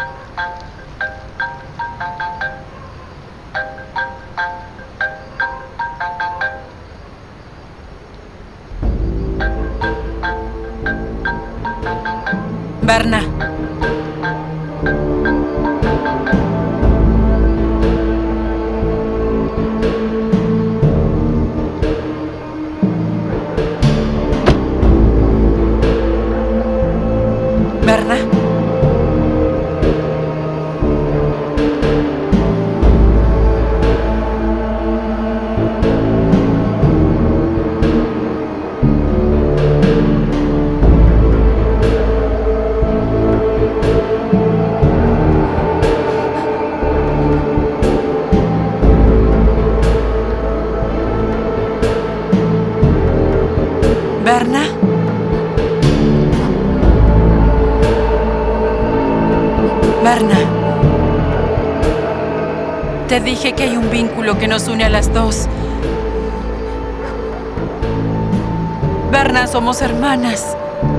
Berna. Berna. Berna. Berna. Te dije que hay un vínculo que nos une a las dos. Berna, somos hermanas.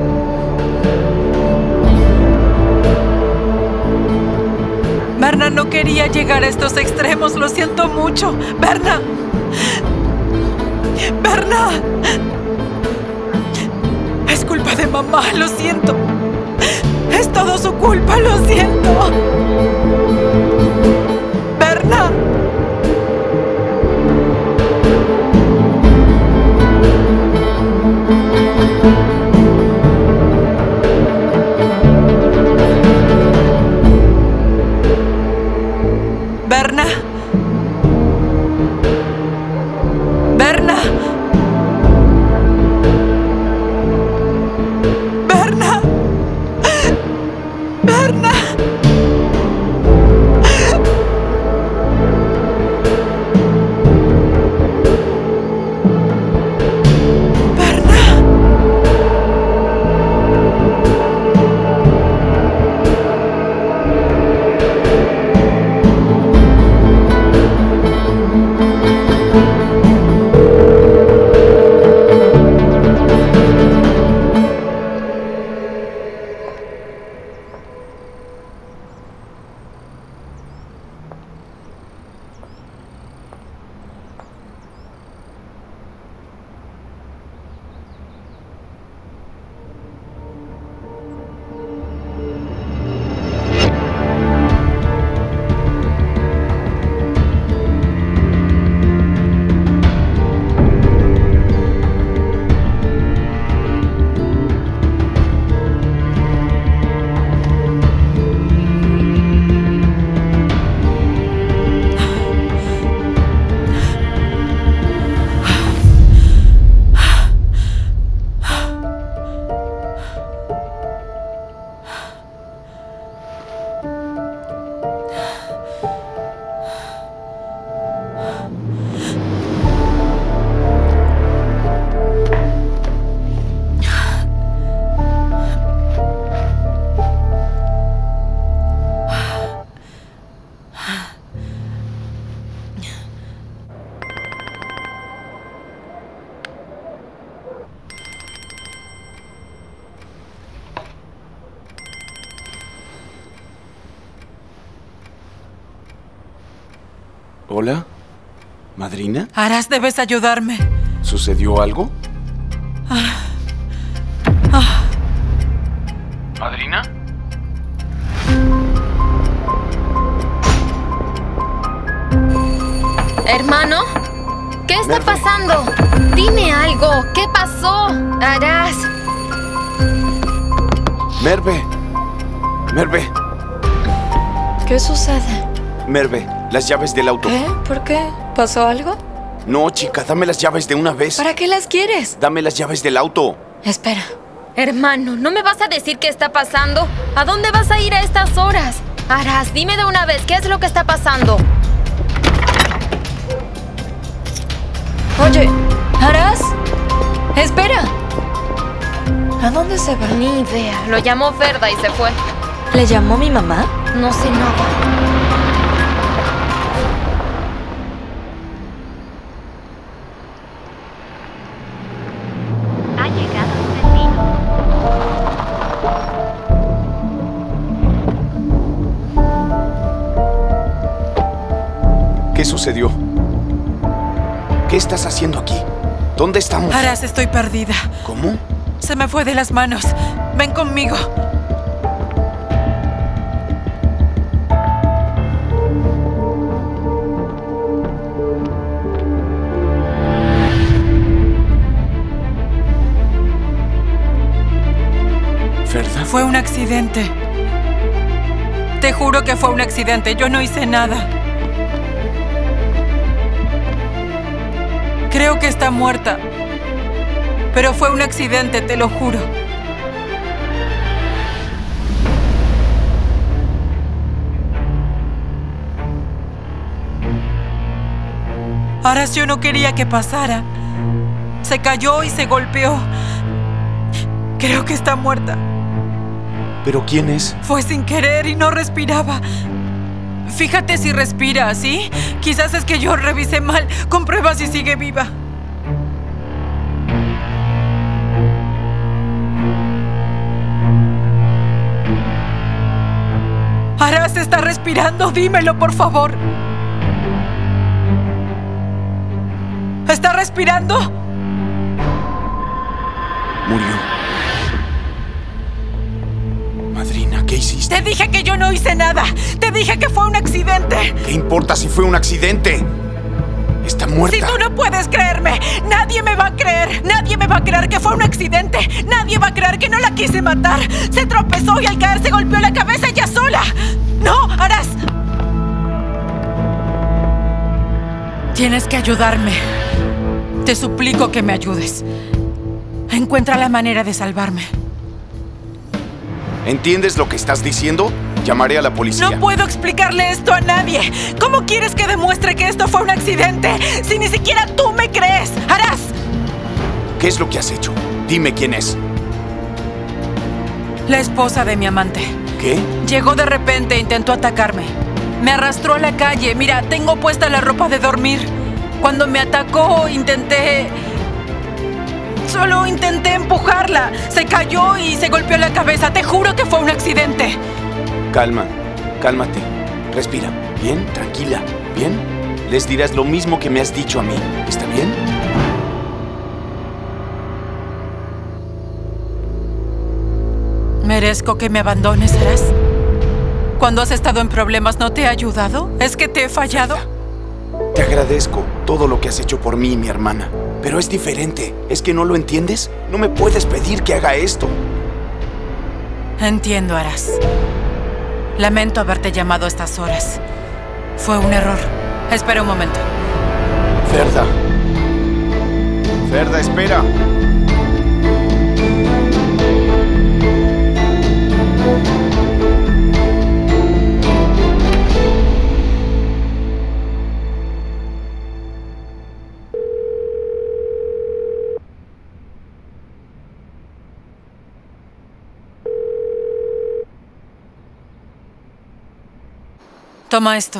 Berna, no quería llegar a estos extremos. Lo siento mucho. Berna. Berna. Es culpa de mamá, lo siento. Es todo su culpa, lo siento. Berna. Berna. Berna. Berna. Berna. ¿Hola? ¿Madrina? Aras, debes ayudarme. ¿Sucedió algo? ¿Madrina? Hermano, ¿qué está Merve. pasando? Dime algo. ¿Qué pasó? Aras. Merve. Merve. ¿Qué sucede? Merve, las llaves del auto. ¿Qué? ¿Por qué? ¿Pasó algo? No, chica, dame las llaves de una vez. ¿Para qué las quieres? Dame las llaves del auto. Espera. Hermano, ¿no me vas a decir qué está pasando? ¿A dónde vas a ir a estas horas? Aras, dime de una vez, ¿qué es lo que está pasando? Oye, Aras, espera. ¿A dónde se va? Ni idea. Lo llamó Ferda y se fue. ¿Le llamó mi mamá? No sé nada. Ha llegado su destino. ¿Qué sucedió? ¿Qué estás haciendo aquí? ¿Dónde estamos? Aras, estoy perdida. ¿Cómo? Se me fue de las manos. Ven conmigo. ¿Verdad? Fue un accidente. Te juro que fue un accidente. Yo no hice nada. Creo que está muerta. Pero fue un accidente, te lo juro. Aras, yo no quería que pasara. Se cayó y se golpeó. Creo que está muerta. ¿Pero quién es? Fue sin querer y no respiraba. Fíjate si respira, ¿sí? Quizás es que yo revisé mal. Comprueba si sigue viva. Aras, ¿está respirando? Dímelo, por favor. ¿Está respirando? Murió. Madrina, ¿qué hiciste? Te dije que yo no hice nada. Te dije que fue un accidente. ¿Qué importa si fue un accidente? Está muerta. Si tú no puedes creerme, nadie me va a creer. Nadie me va a creer que fue un accidente. Nadie va a creer que no la quise matar. Se tropezó y al caer se golpeó la cabeza ella sola. ¡No, Aras! Tienes que ayudarme. Te suplico que me ayudes. Encuentra la manera de salvarme. ¿Entiendes lo que estás diciendo? Llamaré a la policía. No puedo explicarle esto a nadie. ¿Cómo quieres que demuestre que esto fue un accidente si ni siquiera tú me crees? ¡Aras! ¿Qué es lo que has hecho? Dime quién es. La esposa de mi amante. ¿Qué? Llegó de repente e intentó atacarme. Me arrastró a la calle. Mira, tengo puesta la ropa de dormir. Cuando me atacó, Solo intenté empujarla. Se cayó y se golpeó la cabeza. Te juro que fue un accidente. Cálmate. Respira. ¿Bien? Tranquila. ¿Bien? Les dirás lo mismo que me has dicho a mí. ¿Está bien? ¿Merezco que me abandones, Aras? Cuando has estado en problemas, ¿no te he ayudado? ¿Es que te he fallado? Te agradezco todo lo que has hecho por mí y mi hermana. Pero es diferente. ¿Es que no lo entiendes? No me puedes pedir que haga esto. Entiendo, Aras. Lamento haberte llamado a estas horas. Fue un error. Espera un momento. Ferda, espera. Toma esto.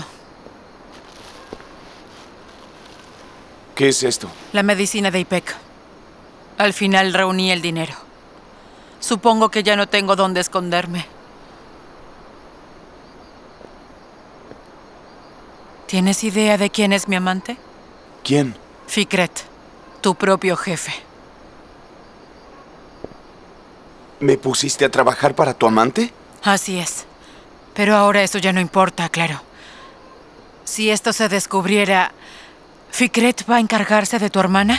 ¿Qué es esto? La medicina de IPEC. Al final reuní el dinero. Supongo que ya no tengo dónde esconderme. ¿Tienes idea de quién es mi amante? ¿Quién? Fikret, tu propio jefe. ¿Me pusiste a trabajar para tu amante? Así es. Pero ahora eso ya no importa, claro. Si esto se descubriera, ¿Fikret va a encargarse de tu hermana?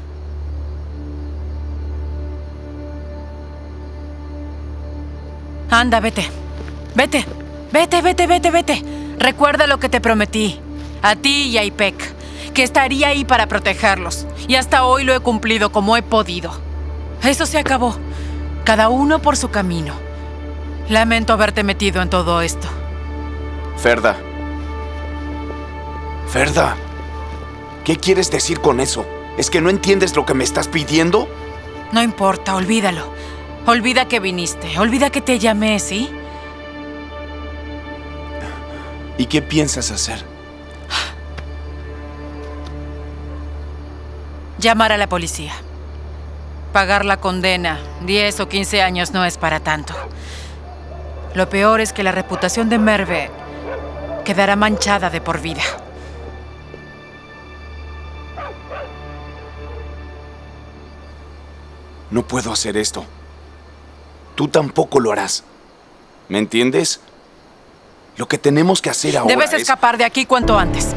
Anda, vete. Vete. Recuerda lo que te prometí. A ti y a IPEC. Que estaría ahí para protegerlos. Y hasta hoy lo he cumplido como he podido. Eso se acabó. Cada uno por su camino. Lamento haberte metido en todo esto. Ferda, ¿qué quieres decir con eso? ¿Es que no entiendes lo que me estás pidiendo? No importa, olvídalo. Olvida que viniste, olvida que te llamé, ¿sí? ¿Y qué piensas hacer? Llamar a la policía. Pagar la condena. 10 o 15 años no es para tanto. Lo peor es que la reputación de Merve quedará manchada de por vida. No puedo hacer esto. Tú tampoco lo harás. ¿Me entiendes? Lo que tenemos que hacer ahora Debes es... escapar de aquí cuanto antes.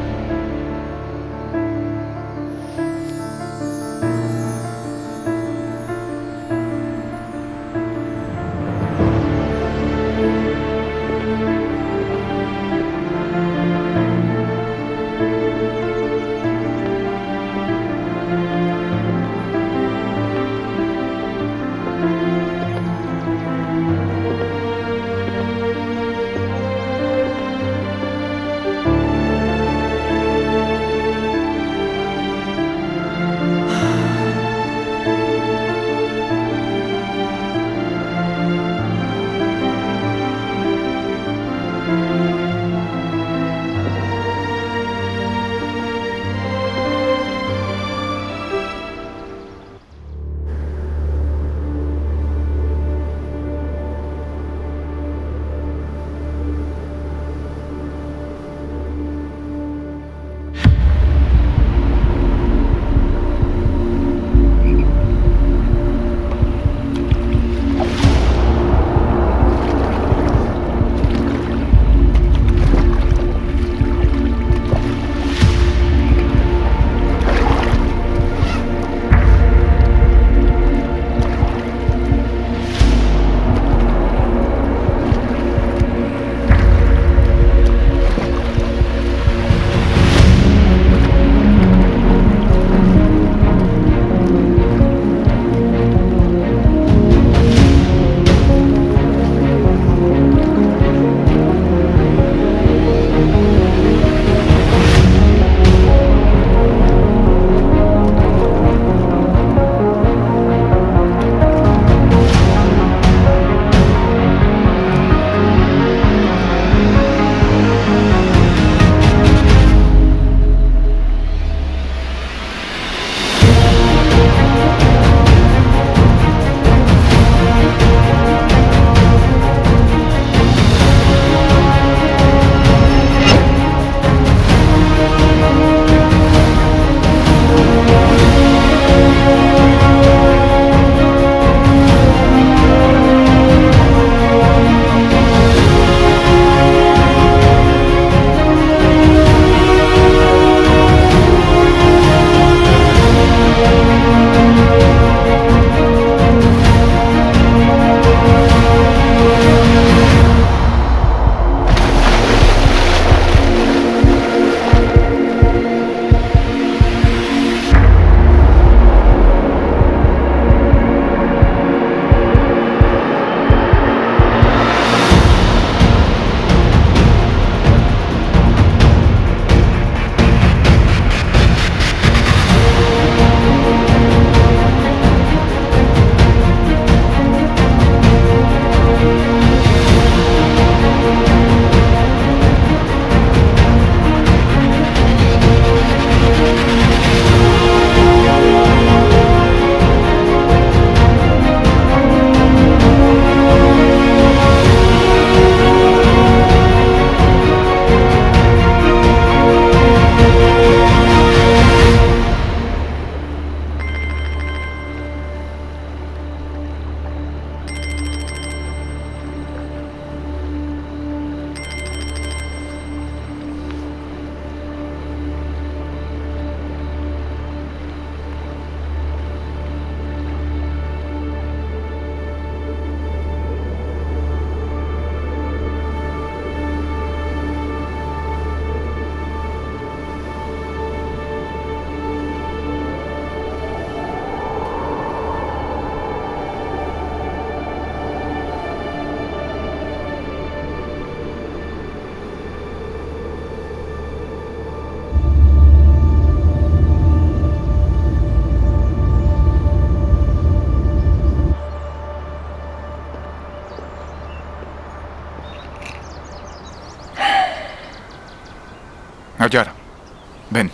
Ayara, ven.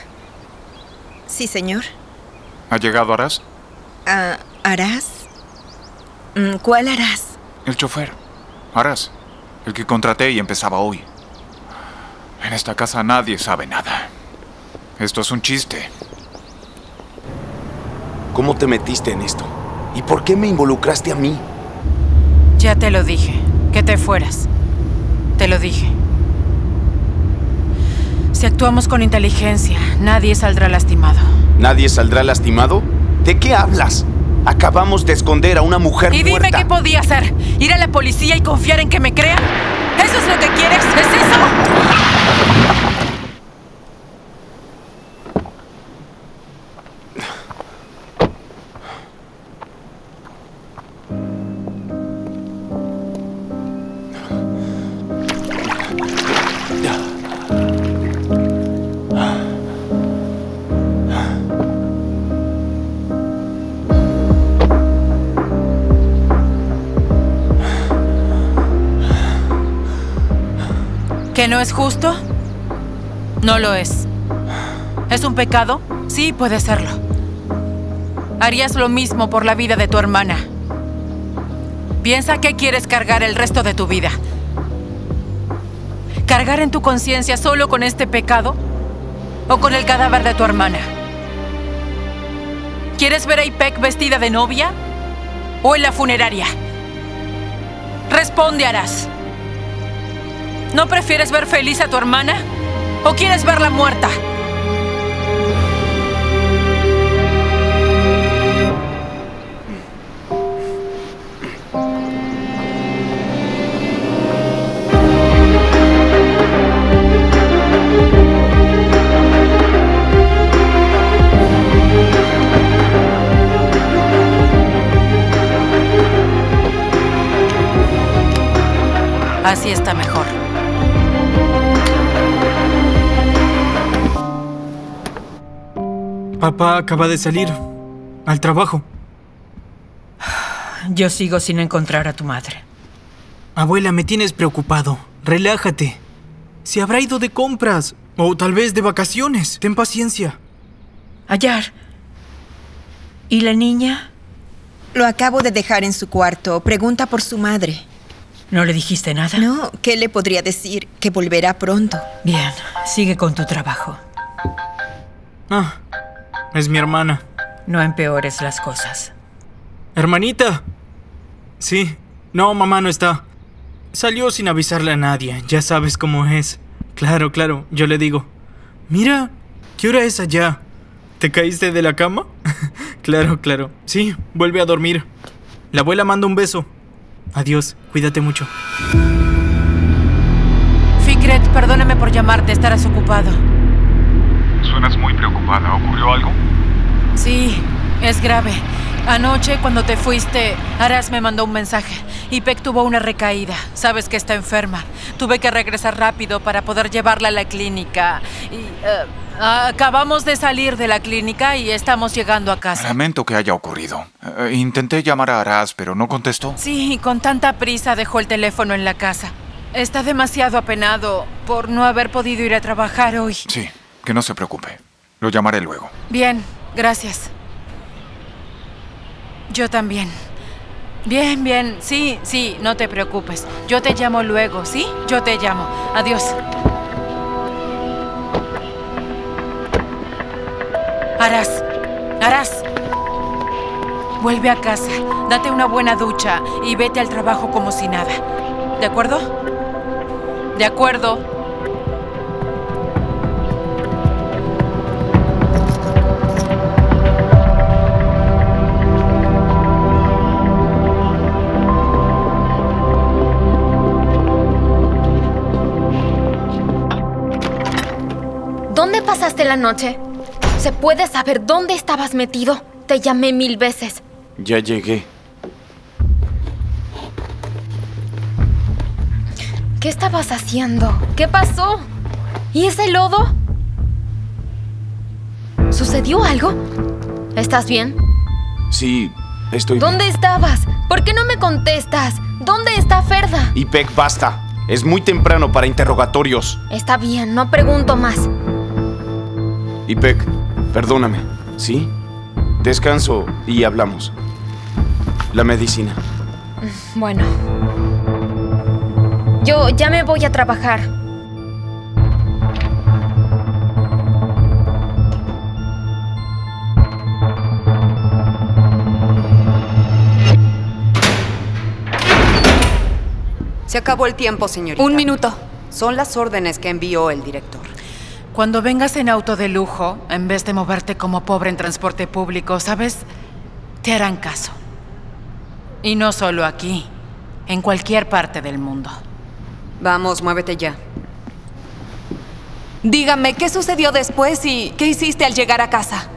Sí, señor. ¿Ha llegado Aras? ¿Aras? ¿Cuál Aras? El chofer. Aras, el que contraté y empezaba hoy. En esta casa nadie sabe nada. Esto es un chiste. ¿Cómo te metiste en esto? ¿Y por qué me involucraste a mí? Ya te lo dije, que te fueras. Te lo dije. Si actuamos con inteligencia, nadie saldrá lastimado. ¿Nadie saldrá lastimado? ¿De qué hablas? Acabamos de esconder a una mujer Y dime muerta. qué podía hacer. ¿Ir a la policía y confiar en que me crean? ¿Eso es lo que quieres? ¿Es eso? ¿Que no es justo? No lo es. ¿Es un pecado? Sí, puede serlo. Harías lo mismo por la vida de tu hermana. Piensa qué quieres cargar el resto de tu vida. ¿Cargar en tu conciencia solo con este pecado? ¿O con el cadáver de tu hermana? ¿Quieres ver a Ipek vestida de novia? ¿O en la funeraria? Responde, Aras. ¿No prefieres ver feliz a tu hermana? ¿O quieres verla muerta? Así está mejor. Papá acaba de salir al trabajo. Yo sigo sin encontrar a tu madre. Abuela, me tienes preocupado. Relájate. Se habrá ido de compras o tal vez de vacaciones. Ten paciencia. Ayar. ¿Y la niña? Lo acabo de dejar en su cuarto. Pregunta por su madre. ¿No le dijiste nada? No, ¿qué le podría decir? Que volverá pronto. Bien, sigue con tu trabajo. Ah, es mi hermana. No empeores las cosas. ¿Hermanita? Sí. No, mamá no está. Salió sin avisarle a nadie. Ya sabes cómo es. Claro, claro, yo le digo. Mira, ¿qué hora es allá? ¿Te caíste de la cama? Claro, claro. Sí, vuelve a dormir. La abuela manda un beso. Adiós, cuídate mucho. Fikret, perdóname por llamarte, estarás ocupado. Suenas muy preocupada. ¿Ocurrió algo? Sí, es grave. Anoche, cuando te fuiste, Aras me mandó un mensaje. Ipek tuvo una recaída. Sabes que está enferma. Tuve que regresar rápido para poder llevarla a la clínica. Y acabamos de salir de la clínica y estamos llegando a casa. Lamento que haya ocurrido. Intenté llamar a Aras, pero no contestó. Sí, con tanta prisa dejó el teléfono en la casa. Está demasiado apenado por no haber podido ir a trabajar hoy. Sí, que no se preocupe. Lo llamaré luego. Bien, gracias. Yo también. Bien, bien. Sí, sí, no te preocupes. Yo te llamo luego, ¿sí? Yo te llamo. Adiós. Aras. Aras. Vuelve a casa, date una buena ducha y vete al trabajo como si nada. ¿De acuerdo? De acuerdo. ¿Dónde pasaste la noche? ¿Se puede saber dónde estabas metido? Te llamé 1000 veces. Ya llegué. ¿Qué estabas haciendo? ¿Qué pasó? ¿Y ese lodo? ¿Sucedió algo? ¿Estás bien? Sí, estoy bien. ¿Dónde estabas? ¿Por qué no me contestas? ¿Dónde está Ferda? Ipek, basta. Es muy temprano para interrogatorios. Está bien, no pregunto más. Ipek, perdóname, ¿sí? Descanso y hablamos. La medicina. Bueno. Yo ya me voy a trabajar. Se acabó el tiempo, señorita. 1 minuto. Son las órdenes que envió el director. Cuando vengas en auto de lujo, en vez de moverte como pobre en transporte público, ¿sabes? Te harán caso. Y no solo aquí, en cualquier parte del mundo. Vamos, muévete ya. Dígame, ¿qué sucedió después y qué hiciste al llegar a casa?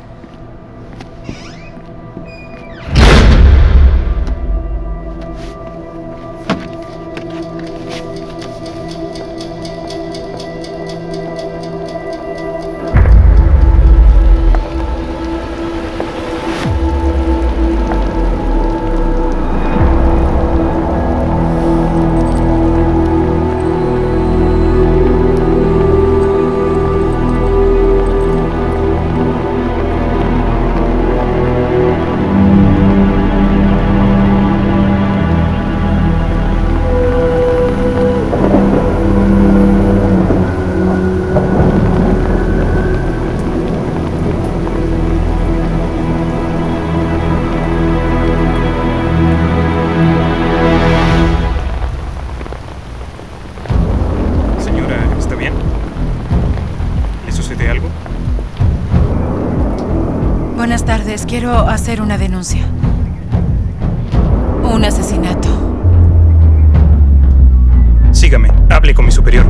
Buenas tardes. Quiero hacer una denuncia. Un asesinato. Sígame. Hable con mi superior.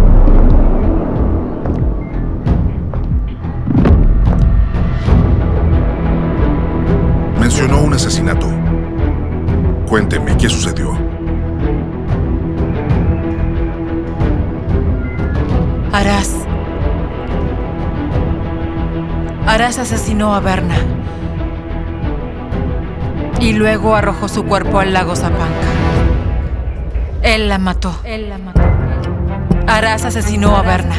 Mencionó un asesinato. Cuénteme, ¿qué sucedió? Aras asesinó a Berna. Y luego arrojó su cuerpo al lago Zapanca. Él la mató. Aras asesinó a Berna.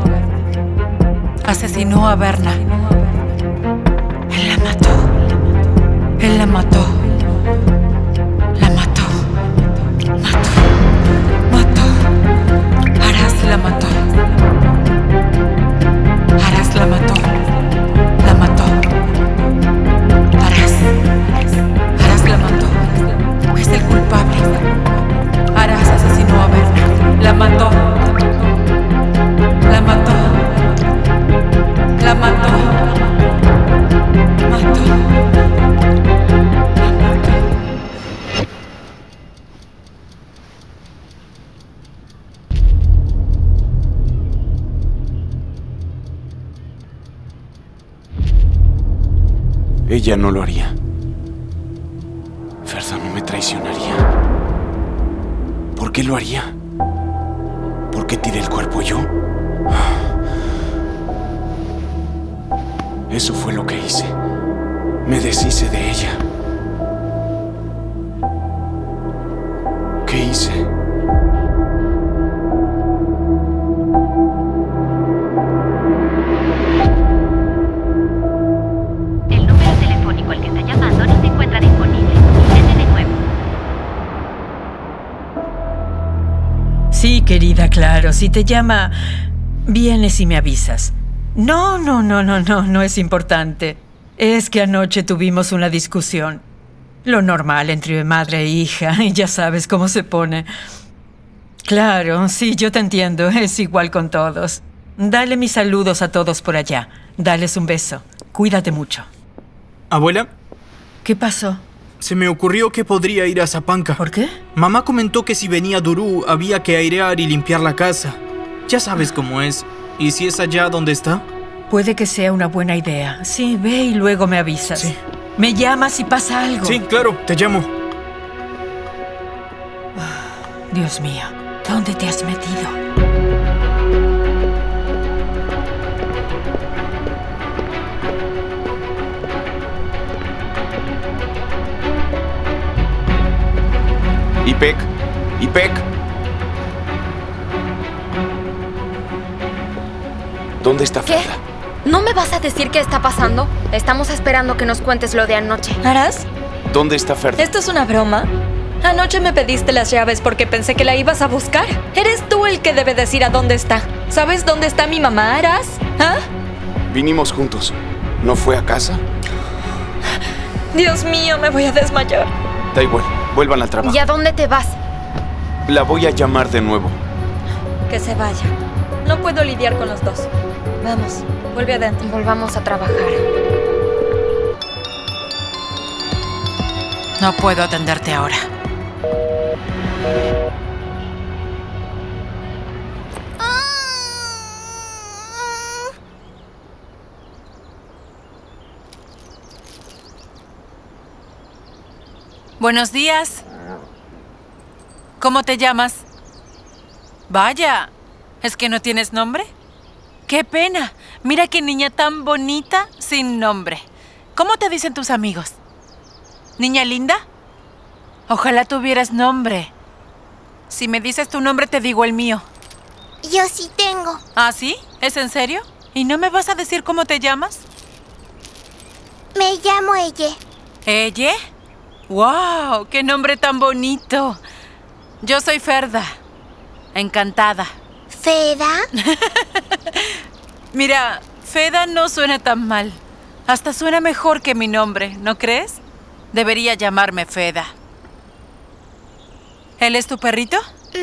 Asesinó a Berna. Él la mató. Él la mató. La mató. Mató. Aras la mató. Aras la mató. La mató. Aras la mató. Es el culpable. Aras asesinó a Berna. La mató. La mató. La mató. Ella no lo haría. Ferda no me traicionaría. ¿Por qué lo haría? ¿Por qué tiré el cuerpo yo? Eso fue lo que hice. Me deshice de ella. ¿Qué hice? El número telefónico al que está llamando no se encuentra disponible. Intente de nuevo. Sí, querida, claro. Si te llama, vienes y me avisas. No es importante. Es que anoche tuvimos una discusión. Lo normal entre madre e hija, y ya sabes cómo se pone. Claro, sí, yo te entiendo. Es igual con todos. Dale mis saludos a todos por allá. Dales un beso. Cuídate mucho. ¿Abuela? ¿Qué pasó? Se me ocurrió que podría ir a Zapanca. ¿Por qué? Mamá comentó que si venía Durú había que airear y limpiar la casa. Ya sabes cómo es. ¿Y si es allá donde está? Puede que sea una buena idea. Sí, ve y luego me avisas. Sí. Me llamas si pasa algo. Sí, claro, te llamo. Dios mío, ¿dónde te has metido? Ipek. ¿Dónde está ¿Qué? Ferda? ¿No me vas a decir qué está pasando? Estamos esperando que nos cuentes lo de anoche. ¿Aras? ¿Dónde está Ferda? ¿Esto es una broma? Anoche me pediste las llaves porque pensé que la ibas a buscar. Eres tú el que debe decir a dónde está. ¿Sabes dónde está mi mamá, Aras? ¿Ah? Vinimos juntos. ¿No fue a casa? Dios mío, me voy a desmayar. Da igual, vuelvan al trabajo. ¿Y a dónde te vas? La voy a llamar de nuevo. Que se vaya. No puedo lidiar con los dos. Vamos, vuelve adentro. Volvamos a trabajar. No puedo atenderte ahora. Buenos días. ¿Cómo te llamas? Vaya, ¿es que no tienes nombre? ¡Qué pena! Mira qué niña tan bonita sin nombre. ¿Cómo te dicen tus amigos? ¿Niña linda? Ojalá tuvieras nombre. Si me dices tu nombre, te digo el mío. Yo sí tengo. ¿Ah, sí? ¿Es en serio? ¿Y no me vas a decir cómo te llamas? Me llamo Elle. ¿Elle? ¡Wow! ¡Qué nombre tan bonito! Yo soy Ferda. Encantada. ¿Feda? Mira, Feda no suena tan mal. Hasta suena mejor que mi nombre, ¿no crees? Debería llamarme Feda. ¿Él es tu perrito?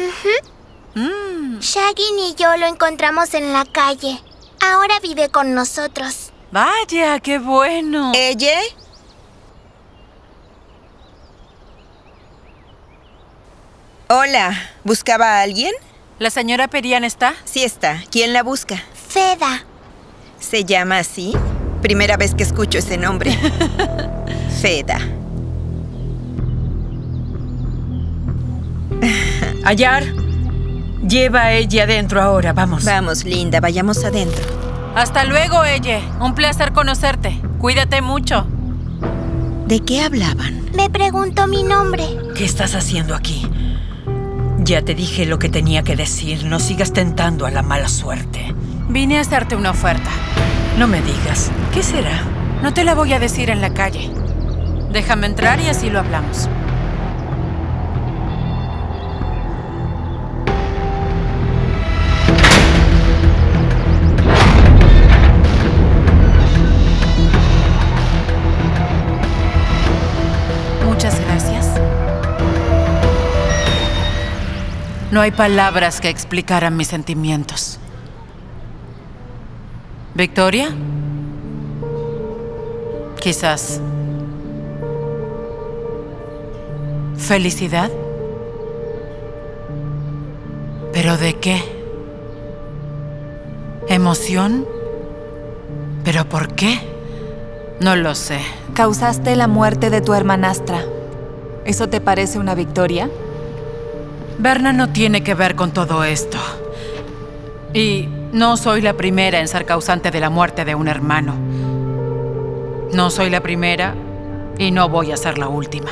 Shaggy y yo lo encontramos en la calle. Ahora vive con nosotros. Vaya, qué bueno. ¿Elle? Hola, ¿buscaba a alguien? ¿La señora Perian está? Sí está. ¿Quién la busca? Feda. ¿Se llama así? Primera vez que escucho ese nombre. Feda. Ayar, lleva a ella adentro ahora, vamos. Vamos, linda, vayamos adentro. Hasta luego, Elle. Un placer conocerte. Cuídate mucho. ¿De qué hablaban? Me preguntó mi nombre. ¿Qué estás haciendo aquí? Ya te dije lo que tenía que decir. No sigas tentando a la mala suerte. Vine a hacerte una oferta. No me digas. ¿Qué será? No te la voy a decir en la calle. Déjame entrar y así lo hablamos. Muchas gracias. No hay palabras que explicaran mis sentimientos. ¿Victoria? Quizás. ¿Felicidad? ¿Pero de qué? ¿Emoción? ¿Pero por qué? No lo sé. Causaste la muerte de tu hermanastra. ¿Eso te parece una victoria? Berna no tiene que ver con todo esto. Y no soy la primera en ser causante de la muerte de un hermano. No soy la primera y no voy a ser la última.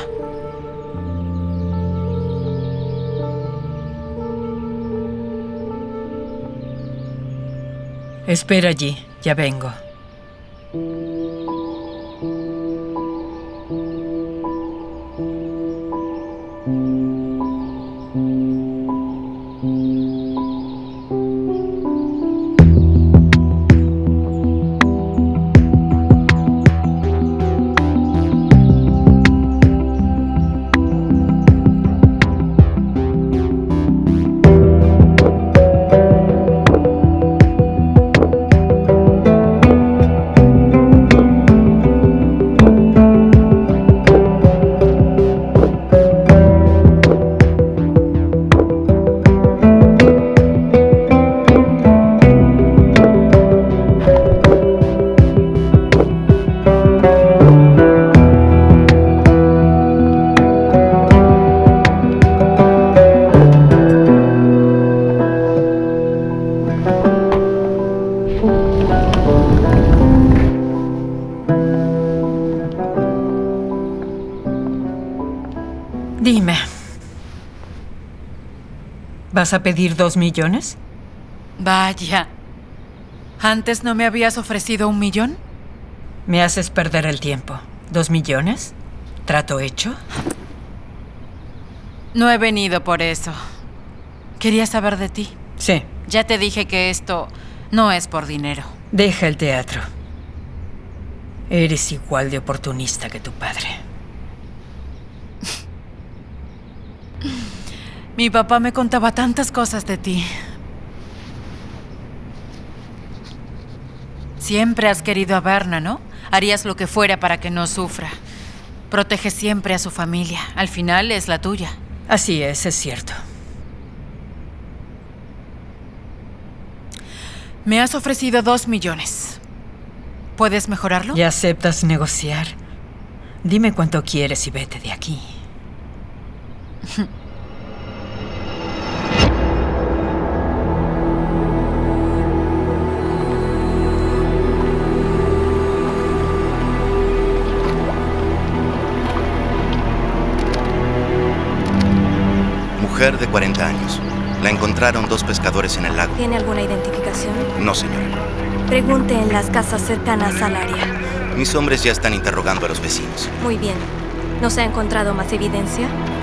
Espera allí, ya vengo. Dime, ¿vas a pedir 2 millones? Vaya. ¿Antes no me habías ofrecido 1 millón? Me haces perder el tiempo. ¿2 millones? ¿Trato hecho? No he venido por eso. Quería saber de ti. Sí. Ya te dije que esto no es por dinero. Deja el teatro. Eres igual de oportunista que tu padre. Mi papá me contaba tantas cosas de ti. Siempre has querido a Berna, ¿no? Harías lo que fuera para que no sufra. Protege siempre a su familia. Al final es la tuya. Así es cierto. Me has ofrecido 2 millones. ¿Puedes mejorarlo? ¿Ya aceptas negociar? Dime cuánto quieres y vete de aquí. Mujer de 40 años. La encontraron 2 pescadores en el lago. ¿Tiene alguna identificación? No, señora. Pregunte en las casas cercanas al área. Mis hombres ya están interrogando a los vecinos. Muy bien. ¿No se ha encontrado más evidencia?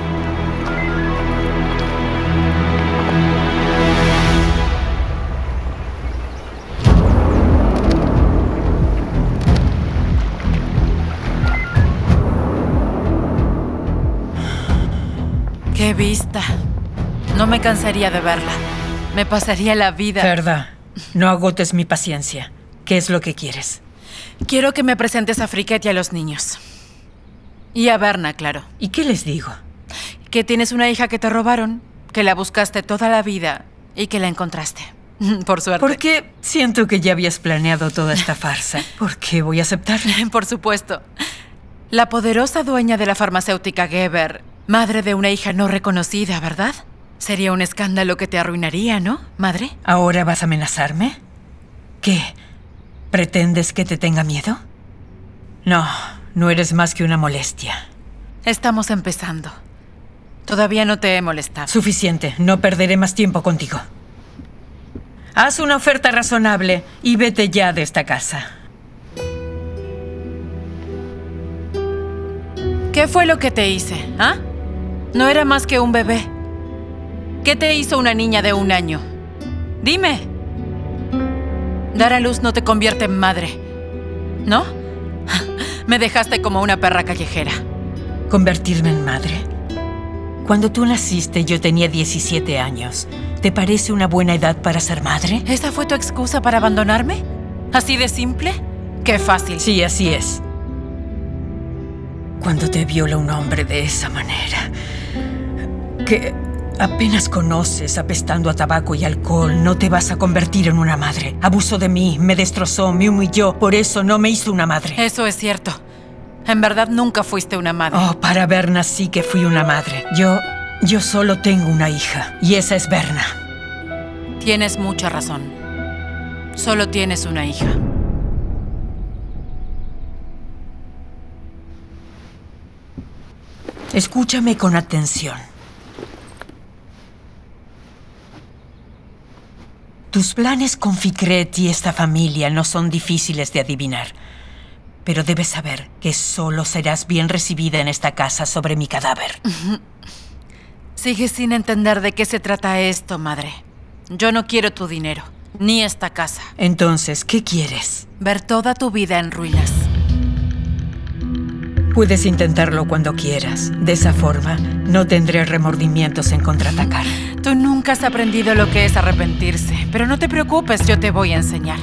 ¡Qué vista! No me cansaría de verla. Me pasaría la vida... Ferda, no agotes mi paciencia. ¿Qué es lo que quieres? Quiero que me presentes a Friquet y a los niños. Y a Berna, claro. ¿Y qué les digo? Que tienes una hija que te robaron, que la buscaste toda la vida y que la encontraste. Por suerte. Porque siento que ya habías planeado toda esta farsa. ¿Por qué voy a aceptar? Por supuesto. La poderosa dueña de la farmacéutica Geber, madre de una hija no reconocida, ¿verdad? Sería un escándalo que te arruinaría, ¿no, madre? ¿Ahora vas a amenazarme? ¿Qué? ¿Pretendes que te tenga miedo? No, no eres más que una molestia. Estamos empezando. Todavía no te he molestado. Suficiente, no perderé más tiempo contigo. Haz una oferta razonable y vete ya de esta casa. ¿Qué fue lo que te hice, ah? No era más que un bebé. ¿Qué te hizo una niña de 1 año? Dime. Dar a luz no te convierte en madre, ¿no? Me dejaste como una perra callejera. ¿Convertirme en madre? Cuando tú naciste yo tenía 17 años. ¿Te parece una buena edad para ser madre? ¿Esa fue tu excusa para abandonarme? ¿Así de simple? ¡Qué fácil! Sí, así es. Cuando te viola un hombre de esa manera, que apenas conoces, apestando a tabaco y alcohol, no te vas a convertir en una madre. Abusó de mí, me destrozó, me humilló, por eso no me hizo una madre. Eso es cierto. En verdad nunca fuiste una madre. Oh, para Berna sí que fui una madre. Yo solo tengo una hija, y esa es Berna. Tienes mucha razón. Solo tienes una hija. Escúchame con atención. Tus planes con Fikret y esta familia no son difíciles de adivinar. Pero debes saber que solo serás bien recibida en esta casa sobre mi cadáver. Sigues sin entender de qué se trata esto, madre. Yo no quiero tu dinero, ni esta casa. Entonces, ¿qué quieres? Ver toda tu vida en ruinas. Puedes intentarlo cuando quieras. De esa forma, no tendré remordimientos en contraatacar. Tú nunca has aprendido lo que es arrepentirse. Pero no te preocupes, yo te voy a enseñar.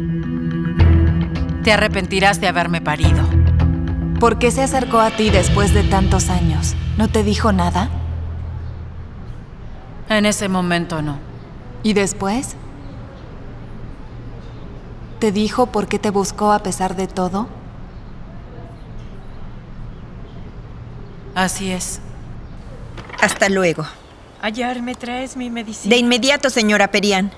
Te arrepentirás de haberme parido. ¿Por qué se acercó a ti después de tantos años? ¿No te dijo nada? En ese momento no. ¿Y después? ¿Te dijo por qué te buscó a pesar de todo? Así es. Hasta luego. Ayar, ¿me traes mi medicina? De inmediato, señora Perian.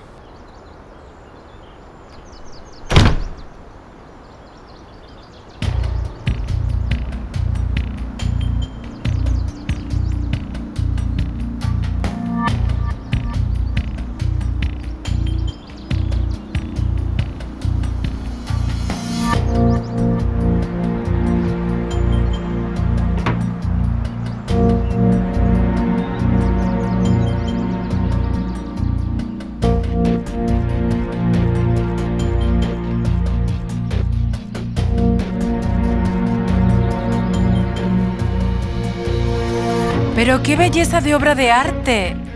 Pero qué belleza de obra de arte.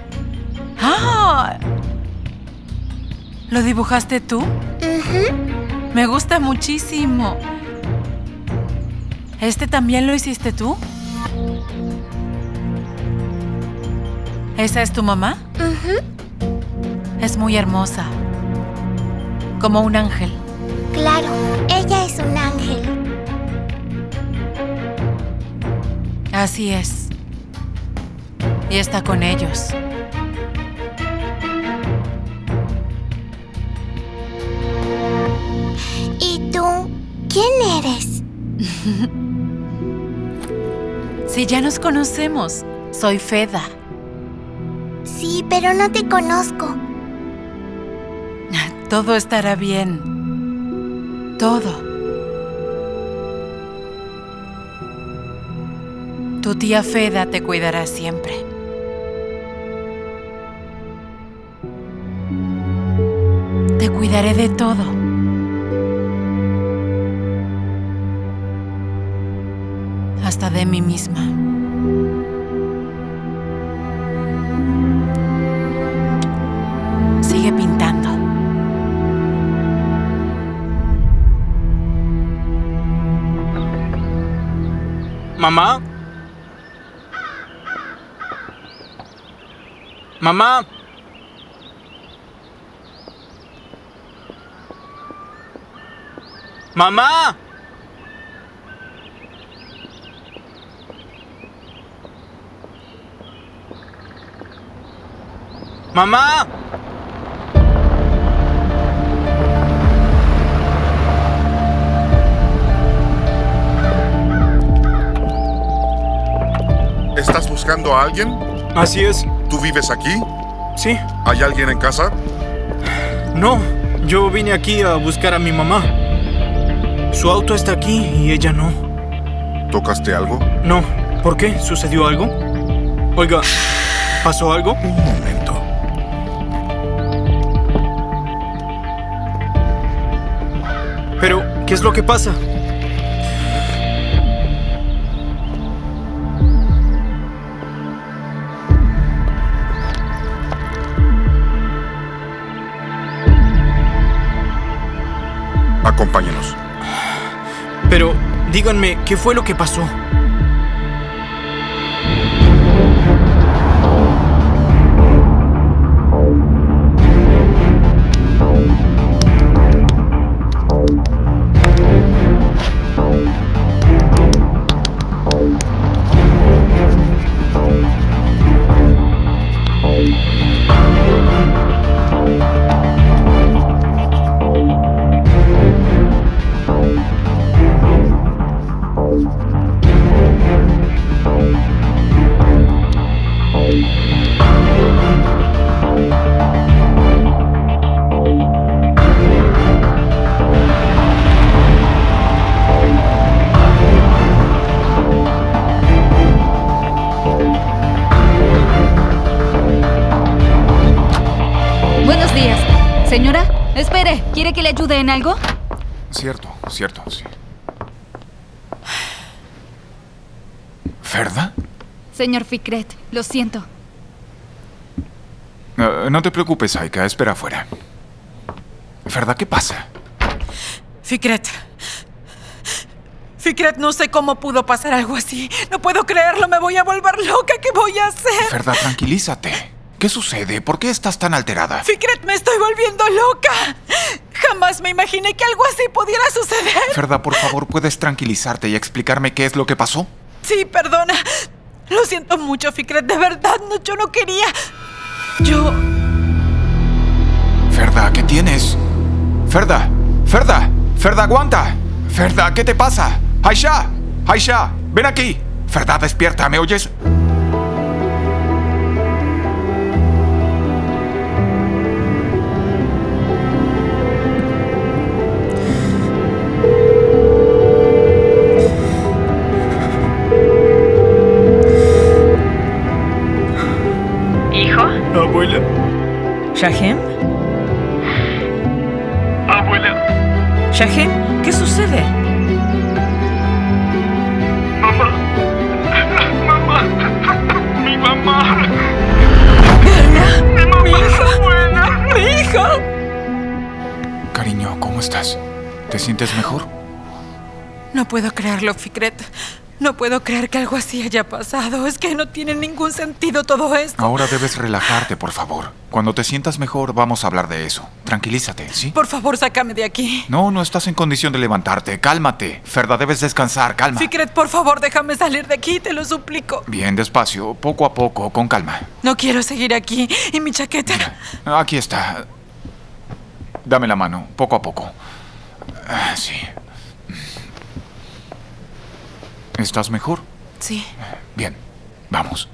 ¡Ah! ¿Lo dibujaste tú? Me gusta muchísimo. ¿Este también lo hiciste tú? ¿Esa es tu mamá? Es muy hermosa. Como un ángel. Claro, ella es un ángel. Así es. Y está con ellos. ¿Y tú? ¿Quién eres? Sí, ya nos conocemos. Soy Feda. Sí, pero no te conozco. Todo estará bien. Todo. Tu tía Feda te cuidará siempre. Te cuidaré de todo. Hasta de mí misma. Sigue pintando. ¿Mamá? ¡Mamá! ¡Mamá! ¡Mamá! ¿Estás buscando a alguien? Así es. ¿Tú vives aquí? Sí. ¿Hay alguien en casa? No, yo vine aquí a buscar a mi mamá. Su auto está aquí y ella no. ¿Tocaste algo? No. ¿Por qué? ¿Sucedió algo? Oiga, ¿pasó algo? Un momento. Pero, ¿qué es lo que pasa? Acompáñenos. Pero, díganme, ¿qué fue lo que pasó? Buenos días. Señora, espere. ¿Quiere que le ayude en algo? Cierto, sí. ¿Ferda? Señor Fikret, lo siento. No te preocupes, Aika. Espera afuera. Ferda, ¿qué pasa? Fikret, no sé cómo pudo pasar algo así. No puedo creerlo, me voy a volver loca. ¿Qué voy a hacer? Ferda, tranquilízate. ¿Qué sucede? ¿Por qué estás tan alterada? Fikret, me estoy volviendo loca. Jamás me imaginé que algo así pudiera suceder. Ferda, por favor, ¿puedes tranquilizarte y explicarme qué es lo que pasó? Sí, perdona. Lo siento mucho, Fikret. De verdad, no, yo no quería. Ferda, ¿qué tienes? Ferda, aguanta. Ferda, ¿qué te pasa? Aisha, ven aquí. Ferda, despierta, ¿me oyes? Abuela. ¿Shahem? Abuela. ¿Shahem? ¿Qué sucede? Mamá. Mi mamá. ¿Elena? ¡Hija! Cariño, ¿cómo estás? ¿Te sientes mejor? No puedo creerlo, Fikret. No puedo creer que algo así haya pasado. Es que no tiene ningún sentido todo esto. Ahora debes relajarte, por favor. Cuando te sientas mejor, vamos a hablar de eso. Tranquilízate, ¿sí? Por favor, sácame de aquí. No, no estás en condición de levantarte. Cálmate. Ferda, debes descansar. Calma. Fikret, por favor, déjame salir de aquí, te lo suplico. Bien, despacio, poco a poco, con calma. No quiero seguir aquí. ¿Y mi chaqueta? Aquí está. Dame la mano, poco a poco. Sí. ¿Estás mejor? Sí. Bien, vamos.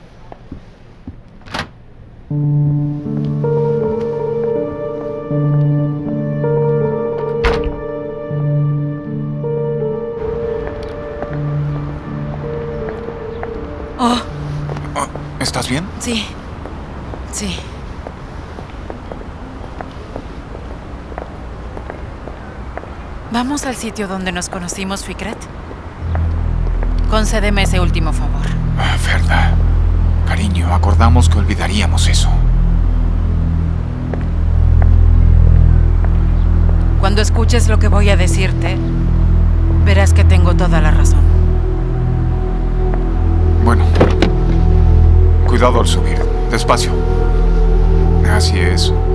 Oh. ¿Estás bien? Sí. Sí. ¿Vamos al sitio donde nos conocimos, Fikret? Concédeme ese último favor. Ferda, cariño, acordamos que olvidaríamos eso. Cuando escuches lo que voy a decirte, verás que tengo toda la razón. Bueno, cuidado al subir. Despacio. Así es.